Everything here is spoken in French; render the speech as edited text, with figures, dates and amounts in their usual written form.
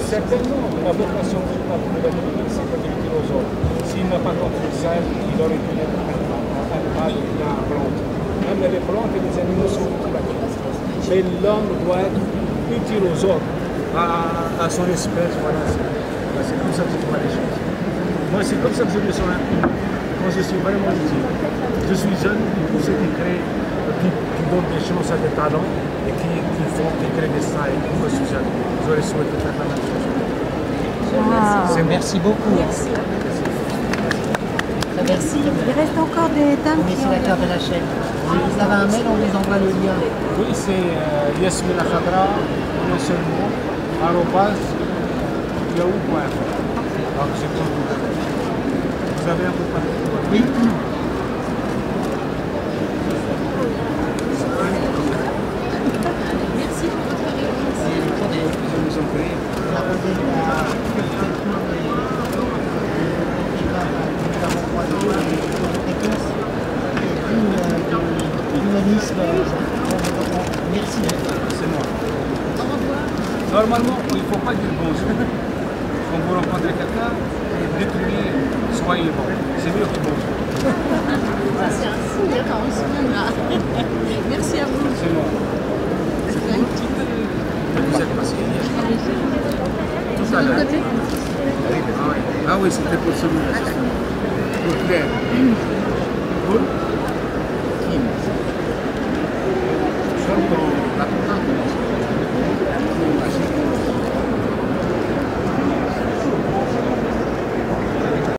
Certainement, la vocation du pape de la République, c'est de lutter aux autres. S'il n'a pas compris ça, il aurait pu être un plante. Même les plantes et les animaux sont utiles à tout. Mais l'homme doit être utile aux autres, à son espèce. Voilà, c'est comme ça que je vois les choses. Moi, c'est comme ça que je me sens quand je suis vraiment utile. Je suis jeune, pour ceux qui créent, qui donnent des chances à des talents et qui créent des styles. Moi, je suis jeune. J'aurais souhaité faire la même chose. Wow. Merci beaucoup. Merci. Merci. Il reste encore des dames On est qui sur ont... la carte de la chaîne. Vous avez un mail, on vous envoie le lien. Oui, c'est Yasmina Khadra, non seulement, @yahoo.fr. Donc, c'est comme vous voulez. Vous avez un peu de papier? Oui. Merci pour votre réponse. Je vous en prie. Merci. C'est moi. Au revoir. Normalement, il ne faut pas dire bonjour. Quand vous rencontrez quelqu'un, dites-lui soyez bon. C'est mieux que bonjour. Ça, c'est un signe quand on se rendra.